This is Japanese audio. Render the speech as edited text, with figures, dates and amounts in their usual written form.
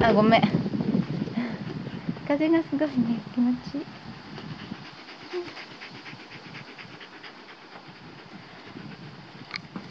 あ、ごめん。風がすごいね、気持ちいい。